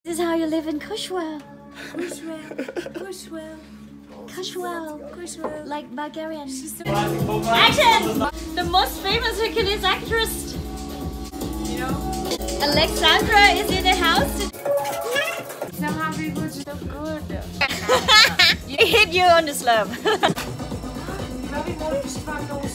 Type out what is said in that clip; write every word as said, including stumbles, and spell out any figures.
This is how you live in Kushwell. Kushwell, Kushwell, Kushwell. Kushwell. Like Bulgarian. She's so Action! The most famous Hercules actress. you know? Alexandra is in the house. Somehow people are so good. Hit you on the slab. Grabe mo, she's